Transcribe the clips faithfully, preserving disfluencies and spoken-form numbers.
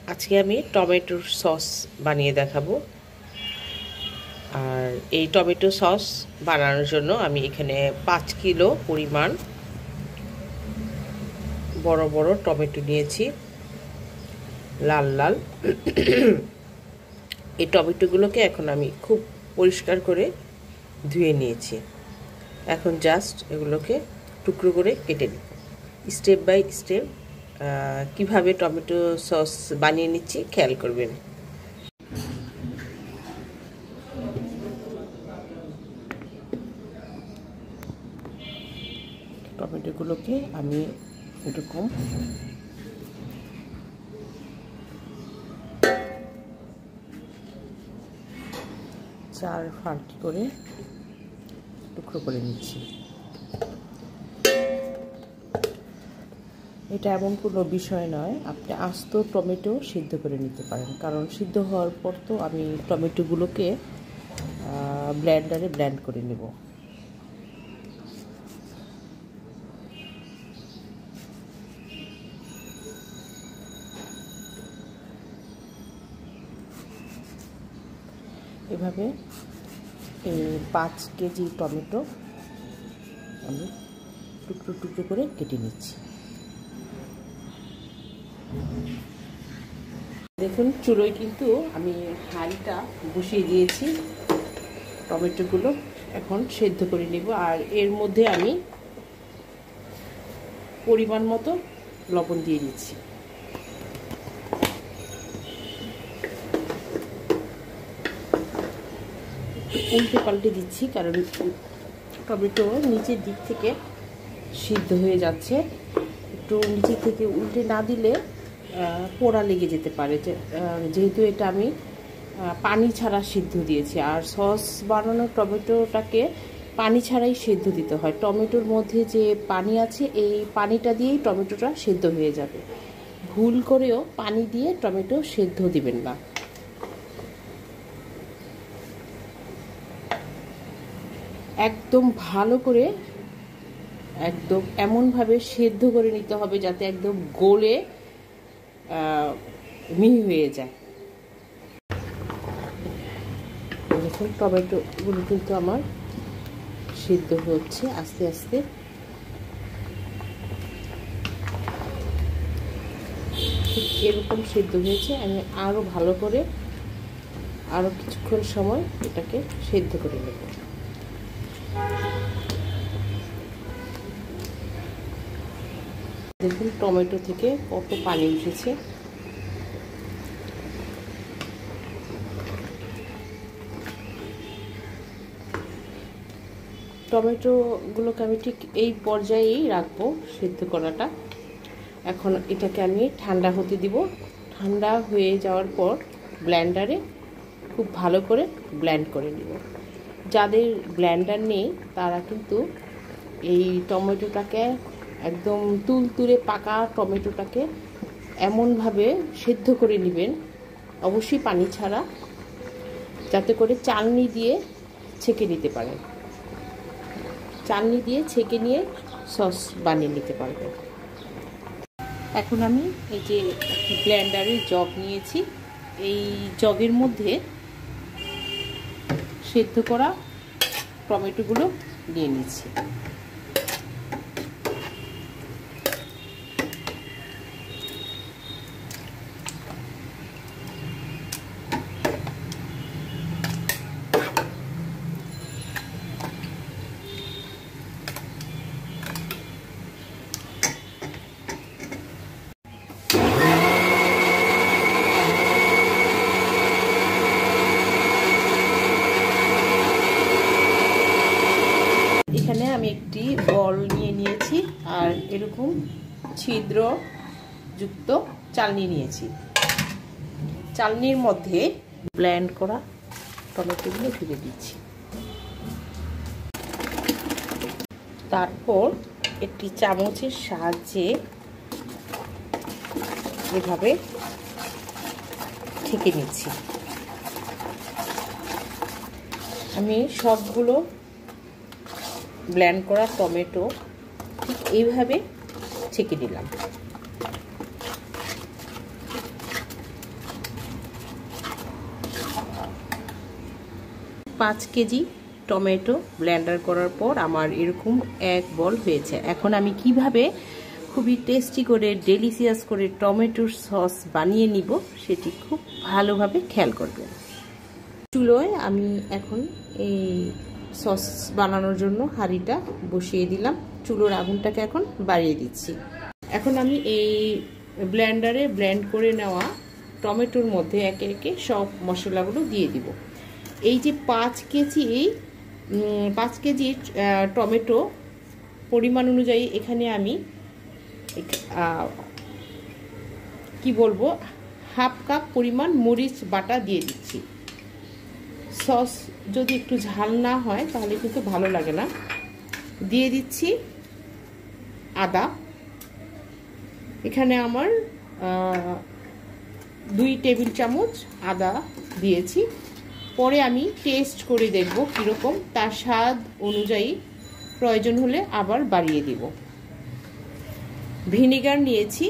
আজকে আমি টমেটোর সস বানিয়ে দেখাবো। আর এই টমেটো সস বানানোর জন্য আমি এখানে পাঁচ কিলো পরিমাণ বড় বড় টমেটো নিয়েছি, লাল লাল। এই টমেটোগুলোকে এখন আমি খুব পরিষ্কার করে ধুয়ে নিয়েছি। এখন জাস্ট এগুলোকে টুকরো করে কেটে নিই। স্টেপ বাই স্টেপ কিভাবে টমেটো সস বানিয়ে নিচ্ছি খেয়াল করবেন। টমেটোগুলোকে আমি এরকম চার ফাল্টি করে টুকরো করে নিচ্ছি। এটা এমন কোনো বিষয় নয়, আপনি আস্ত টমেটো সিদ্ধ করে নিতে পারেন, কারণ সিদ্ধ হওয়ার পর তো আমি টমেটোগুলোকে ব্লেন্ডারে ব্লেন্ড করে নেব। এভাবে এই পাঁচ কেজি টমেটো আমি টুকরো টুকরো করে কেটে নিচ্ছি। দেখুন, চুলোয় কিন্তু আমি হাঁড়িটা বসিয়ে দিয়েছি। টমেটোগুলো এখন সেদ্ধ করে নেব, আর এর মধ্যে আমি পরিমাণ মতো লবণ দিয়ে দিচ্ছি। উল্টে পাল্টে দিচ্ছি, কারণ টমেটো নিচের দিক থেকে সিদ্ধ হয়ে যাচ্ছে। একটু নিচে থেকে উল্টে না দিলে পোড়া লেগে যেতে পারে, যেহেতু এটা আমি পানি ছাড়া সিদ্ধ দিয়েছি। আর সস বানানোর টমেটোটাকে পানি ছাড়াই সিদ্ধ দিতে হয়। টমেটোর মধ্যে যে পানি আছে, এই পানিটা দিয়েই টমেটোটা সিদ্ধ হয়ে যাবে। ভুল করেও পানি দিয়ে টমেটো সিদ্ধ দিবেন না। একদম ভালো করে একদম এমনভাবে সেদ্ধ করে নিতে হবে যাতে একদম গলে মিহি হয়ে যায়। দেখুন, টমেটোগুলো কিন্তু আমার সিদ্ধ হচ্ছে আস্তে আস্তে। ঠিক এরকম সিদ্ধ হয়েছে। আমি আরও ভালো করে আরও কিছুক্ষণ সময় এটাকে সিদ্ধ করে নেব। দেখুন, টমেটো থেকে কত পানি উঠেছে। টমেটোগুলোকে আমি ঠিক এই পর্যায়েই রাখবো সিদ্ধ করাটা। এখন এটাকে আমি ঠান্ডা হতে দিব। ঠান্ডা হয়ে যাওয়ার পর ব্লেন্ডারে খুব ভালো করে ব্লেন্ড করে নিব। যাদের ব্লেন্ডার নেই তারা কিন্তু এই টমেটোটাকে একদম তুলতুলে পাকা টমেটোটাকে এমনভাবে সিদ্ধ করে নেবেন, অবশ্যই পানি ছাড়া, যাতে করে চালনি দিয়ে ছেঁকে নিতে পারেন। চালনি দিয়ে ছেঁকে নিয়ে সস বানিয়ে নিতে পারবেন। এখন আমি এই যে ব্লেন্ডারের জগ নিয়েছি, এই জগের মধ্যে সেদ্ধ করা টমেটোগুলো নিয়ে নিচ্ছি। এখানে আমি একটি বল নিয়ে নিয়েছি, আর এরকম ছিদ্র যুক্ত চালনি নিয়েছি। চালনির মধ্যে ব্লেন্ড করা টমেটোগুলো ঢেলে দিচ্ছি। তারপর একটি চামচের সাহায্যে এভাবে ছেঁকে নিচ্ছি। আমি সবগুলো ব্লেন্ড করা টমেটো ঠিক এইভাবে ছেঁকে দিলাম। পাঁচ কেজি টমেটো ব্লেন্ডার করার পর আমার এরকম এক বল হয়েছে। এখন আমি কিভাবে খুবই টেস্টি করে ডেলিশিয়াস করে টমেটোর সস বানিয়ে নিব সেটি খুব ভালোভাবে খেয়াল করবেন। চুলোয় আমি এখন এই সস বানানোর জন্য হাঁড়িটা বসিয়ে দিলাম। চুলোর আগুনটাকে এখন বাড়িয়ে দিচ্ছি। এখন আমি এই ব্লেন্ডারে ব্লেন্ড করে নেওয়া টমেটোর মধ্যে একে একে সব মশলাগুলো দিয়ে দিব। এই যে পাঁচ কেজি পাঁচ কেজি টমেটো পরিমাণ অনুযায়ী এখানে আমি কি বলবো হাফ কাপ পরিমাণ মরিচ বাটা দিয়ে দিচ্ছি। সস যদি একটু ঝাল না হয় তাহলে কিন্তু ভালো লাগে না। দিয়ে দিচ্ছি আদা, এখানে আমার দুই টেবিল চামচ আদা দিয়েছি। পরে আমি টেস্ট করে দেখব কীরকম, তার স্বাদ অনুযায়ী প্রয়োজন হলে আবার বাড়িয়ে দিব। ভিনেগার নিয়েছি,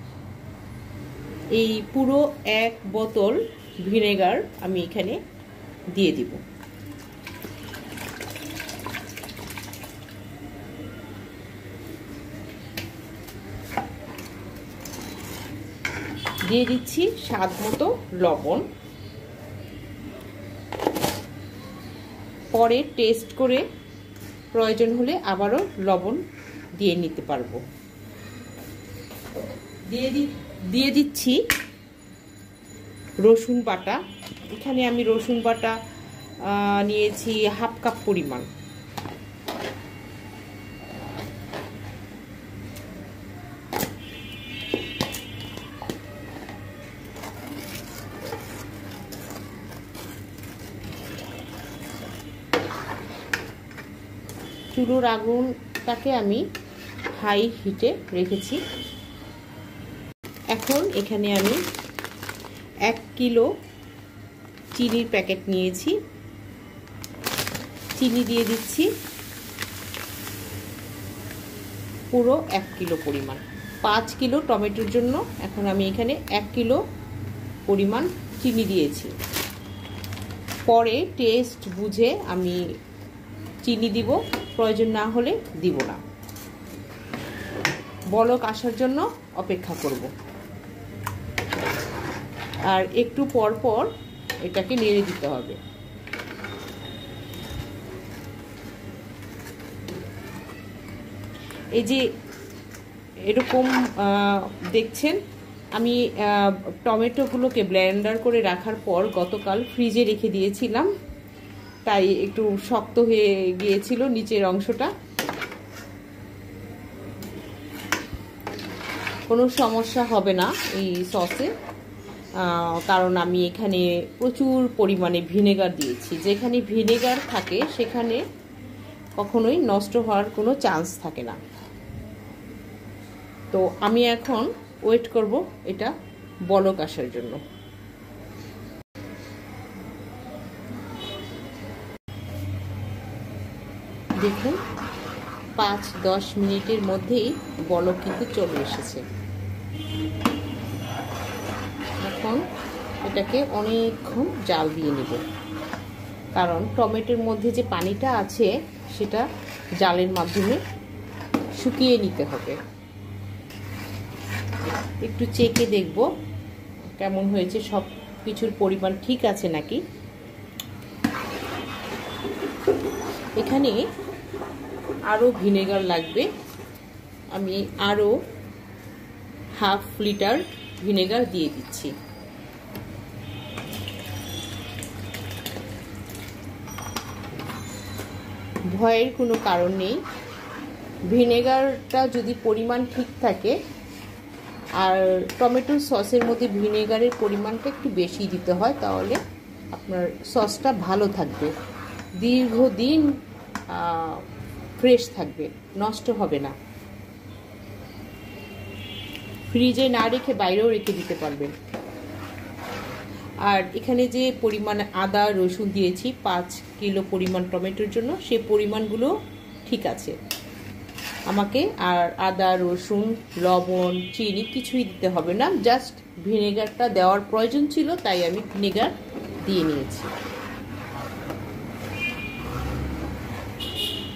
এই পুরো এক বোতল ভিনেগার আমি এখানে দিয়ে দিব। দিয়ে দিচ্ছি স্বাদ মতো লবণ। পরে টেস্ট করে প্রয়োজন হলে আবারও লবণ দিয়ে নিতে পারবো। দিয়ে দি দিয়ে দিচ্ছি রসুন বাটা। এখানে আমি রসুন বাটা নিয়েছি হাফ কাপ পরিমাণ। চুলোর আগুনটাকে আমি হাই হিটে রেখেছি। এখন এখানে আমি এক কিলো চিনির প্যাকেট নিয়েছি, চিনি দিয়ে দিচ্ছি পুরো এক কিলো পরিমাণ। পাঁচ কিলো টমেটোর জন্য এখন আমি এখানে এক কিলো পরিমাণ চিনি দিয়েছি। পরে টেস্ট বুঝে আমি চিনি দিব, প্রয়োজন না হলে দিব না। বলক আসার জন্য অপেক্ষা করব, আর একটু পর পর এটাকে নেড়ে দিতে হবে। এই যে এরকম দেখছেন, আমি টমেটোগুলোকে ব্লেন্ডার করে রাখার পর গতকাল ফ্রিজে রেখে দিয়েছিলাম, তাই একটু শক্ত হয়ে গিয়েছিল নিচের অংশটা। কোনো সমস্যা হবে না এই সসে, কারণ আমি এখানে প্রচুর পরিমাণে ভিনেগার দিয়েছি। যেখানে ভিনেগার থাকে সেখানে কখনোই নষ্ট হওয়ার কোনো চান্স থাকে না। তো আমি এখন ওয়েট করব এটা বলক আসার জন্য। দেখুন পাঁচ দশ মিনিটের মধ্যেই বলক কিন্তু চলে এসেছে। এখন এটাকে অনেকক্ষণ জাল দিয়ে নেব, কারণ টমেটোর মধ্যে যে পানিটা আছে সেটা জালের মাধ্যমে শুকিয়ে নিতে হবে। একটু চেখে দেখব কেমন হয়েছে, সব কিছুর পরিমাণ ঠিক আছে নাকি। এখানে আরও ভিনেগার লাগবে, আমি আরও হাফ লিটার ভিনেগার দিয়ে দিচ্ছি। ভয়ের কোনো কারণ নেই, ভিনেগারটা যদি পরিমাণ ঠিক থাকে, আর টমেটো সসের মধ্যে ভিনেগারের পরিমাণটা একটু বেশি দিতে হয়, তাহলে আপনার সসটা ভালো থাকবে, দীর্ঘদিন ফ্রেশ থাকবে, নষ্ট হবে না। ফ্রিজে না রেখে বাইরেও রেখে দিতে পারবেন। আর এখানে যে পরিমাণে আদা রসুন দিয়েছি পাঁচ কিলো পরিমাণ টমেটোর জন্য, সেই পরিমাণগুলো ঠিক আছে। আমাকে আর আদা রসুন লবণ চিনি কিছুই দিতে হবে না, জাস্ট ভিনেগারটা দেওয়ার প্রয়োজন ছিল, তাই আমি ভিনেগার দিয়ে নিয়েছি।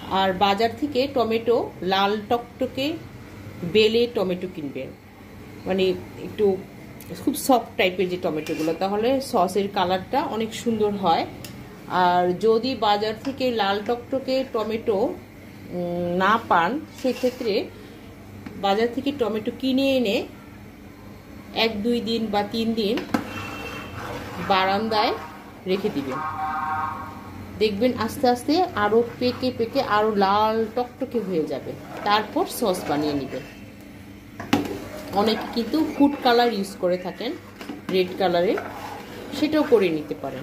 আর বাজার থেকে টমেটো লাল টকটকে বেলে টমেটো কিনবেন, মানে একটু খুব সফট টাইপের যে টমেটোগুলো, তাহলে সসের কালারটা অনেক সুন্দর হয়। আর যদি বাজার থেকে লাল টকটকে টমেটো না পান, সেক্ষেত্রে বাজার থেকে টমেটো কিনে এনে এক দুই দিন বা তিন দিন বারান্দায় রেখে দিবেন, দেখবেন আস্তে আস্তে আরও পেকে পেকে আরও লাল টকটকে হয়ে যাবে। তারপর সস বানিয়ে নেবেন। অনেকে কিন্তু ফুড কালার ইউজ করে থাকেন রেড কালারে, সেটাও করে নিতে পারেন।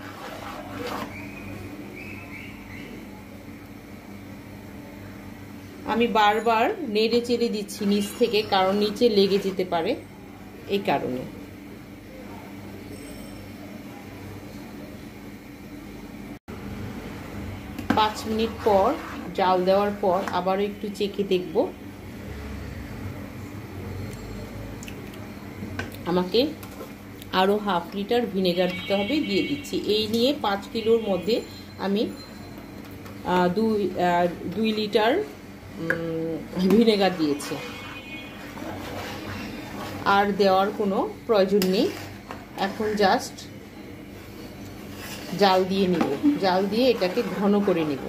আমি বারবার নেড়ে চেড়ে দিচ্ছি নিচ থেকে, কারণ নিচে লেগে যেতে পারে, এই কারণে। পাঁচ মিনিট পর জাল দেওয়ার পর আবারও একটু চেখে দেখব। আমাকে আরও হাফ লিটার ভিনেগার দিতে হবে, দিয়ে দিচ্ছি। এই নিয়ে পাঁচ কিলোর মধ্যে আমি দুই দুই লিটার ভিনেগার দিয়েছি। আর দেওয়ার কোনো প্রয়োজন নেই। এখন জাস্ট জাল দিয়ে নিব, জাল দিয়ে এটাকে ঘন করে নিব।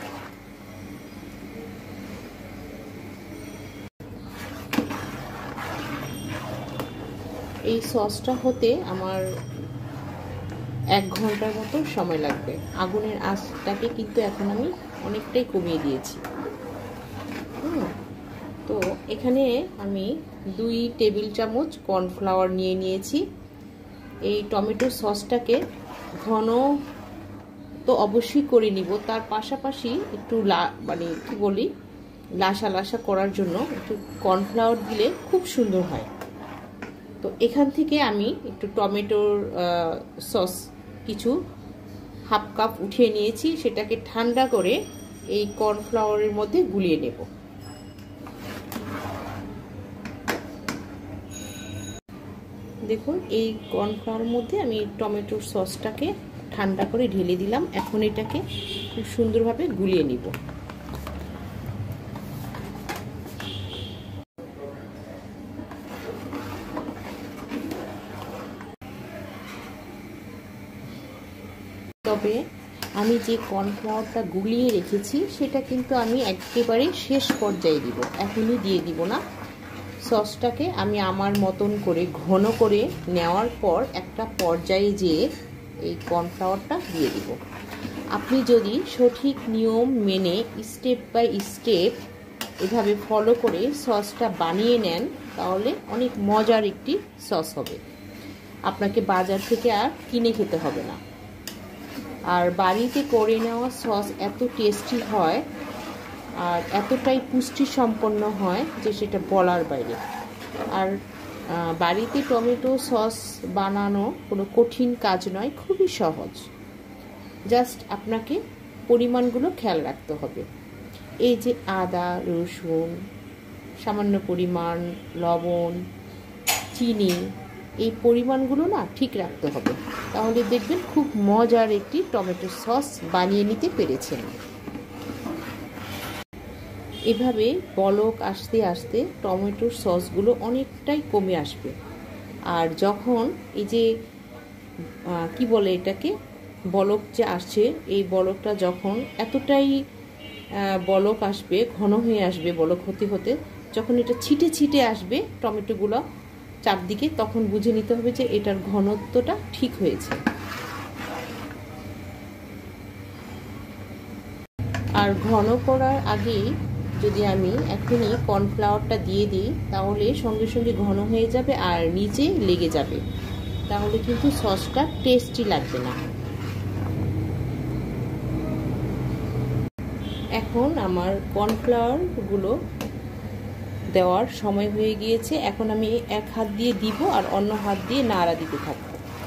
এই সসটা হতে আমার এক ঘন্টার মতো সময় লাগবে। আগুনের আঁচটাকে কিন্তু এখন আমি অনেকটাই কমিয়ে দিয়েছি। হুম তো এখানে আমি দুই টেবিল চামচ কর্নফ্লাওয়ার নিয়ে নিয়েছি। এই টমেটো সসটাকে ঘন তো অবশ্যই করে নিব, তার পাশাপাশি একটু মানে কি বলি লাসা লাসা করার জন্য একটু কর্নফ্লাওয়ার দিলে খুব সুন্দর হয়। তো এখান থেকে আমি একটু টমেটোর সস কিছু হাফ কাপ উঠিয়ে নিয়েছি, সেটাকে ঠান্ডা করে এই কর্নফ্লাওয়ারের মধ্যে গুলিয়ে নেব। দেখুন এই কর্নফ্লাওয়ারের মধ্যে আমি টমেটোর সসটাকে ঠান্ডা করে ঢেলে দিলাম। এখন এটাকে খুব সুন্দরভাবে গুলিয়ে নিব। তবে আমি যে কর্নফ্লাওয়ারটা গুলিয়ে রেখেছি সেটা কিন্তু আমি একেবারে শেষ পর্যায়ে দিব, এখনই দিয়ে দিব না। সসটাকে আমি আমার মতন করে ঘন করে নেওয়ার পর একটা পর্যায়ে যেয়ে এই কর্নফ্লাওয়ারটা দিয়ে দিব। আপনি যদি সঠিক নিয়ম মেনে স্টেপ বাই স্টেপ এভাবে ফলো করে সসটা বানিয়ে নেন, তাহলে অনেক মজার একটি সস হবে। আপনাকে বাজার থেকে আর কিনে খেতে হবে না। আর বাড়িতে করে নেওয়া সস এত টেস্টি হয় আর এতটাই পুষ্টি সম্পন্ন হয় যে সেটা বলার বাইরে। আর বাড়িতে টমেটো সস বানানো কোনো কঠিন কাজ নয়, খুবই সহজ। জাস্ট আপনাকে পরিমাণগুলো খেয়াল রাখতে হবে। এই যে আদা রসুন, সামান্য পরিমাণ লবণ, চিনি, এই পরিমাণগুলো না ঠিক রাখতে হবে, তাহলে দেখবেন খুব মজার একটি টমেটো সস বানিয়ে নিতে পেরেছেন। এভাবে বলক আসতে আসতে টমেটোর সসগুলো অনেকটাই কমে আসবে। আর যখন এই যে কি বলে এটাকে বলক যে আসছে, এই বলকটা যখন এতটাই বলক আসবে, ঘন হয়ে আসবে বলক হতে হতে, যখন এটা ছিটে ছিটে আসবে টমেটোগুলো চারদিকে, তখন বুঝে নিতে হবে যে এটার ঘনত্বটা ঠিক হয়েছে। আর ঘন করার আগেই যদি আমি এখনই কর্নফ্লাওয়ারটা দিয়ে দিই, তাহলে সঙ্গে সঙ্গে ঘন হয়ে যাবে আর নিচে লেগে যাবে, তাহলে কিন্তু সসটা টেস্টি লাগবে না। এখন আমার কর্নফ্লাওয়ারগুলো দেওয়ার সময় হয়ে গিয়েছে। এখন আমি এক হাত দিয়ে দিব আর অন্য হাত দিয়ে নাড়া দিতে থাকবো।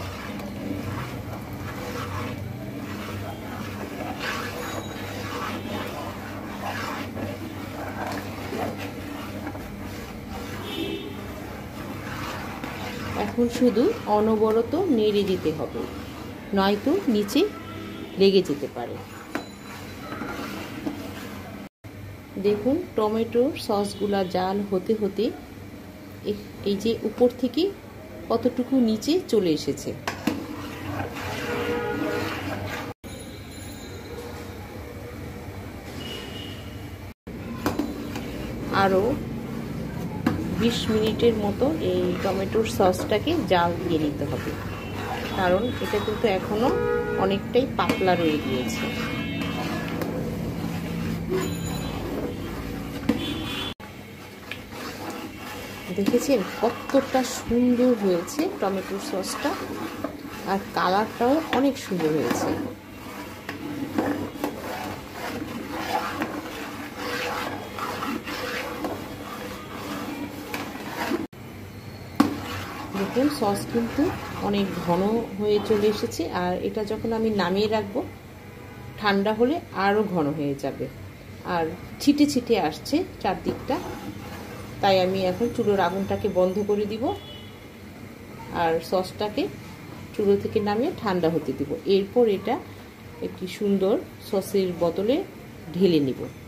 এখন শুধু অনবরত নেড়ে দিতে হবে, নয়তো নিচে লেগে যেতে পারে। দেখুন টমেটোর সসগুলা জাল হতে হতে এই যে উপর থেকে কতটুকু নিচে চলে এসেছে। আরও বিশ মিনিটের মতো এই টমেটোর সসটাকে জাল দিয়ে নিতে হবে, কারণ এটা কিন্তু এখনো অনেকটাই পাতলা রয়ে গিয়েছে। দেখেছেন কতটা সুন্দর হয়েছে টমেটোর সসটা, আর কালারটাও অনেক সুন্দর হয়েছে। দেখুন সস কিন্তু অনেক ঘন হয়ে চলে এসেছে, আর এটা যখন আমি নামিয়ে রাখবো ঠান্ডা হলে আরও ঘন হয়ে যাবে, আর ছিটে ছিটে আসছে চারদিকটা। তাই আমি এখন চুলোর আগুনটাকে বন্ধ করে দিব, আর সসটাকে চুলো থেকে নামিয়ে ঠান্ডা হতে দিব। এরপর এটা একটি সুন্দর সসের বোতলে ঢেলে নিব।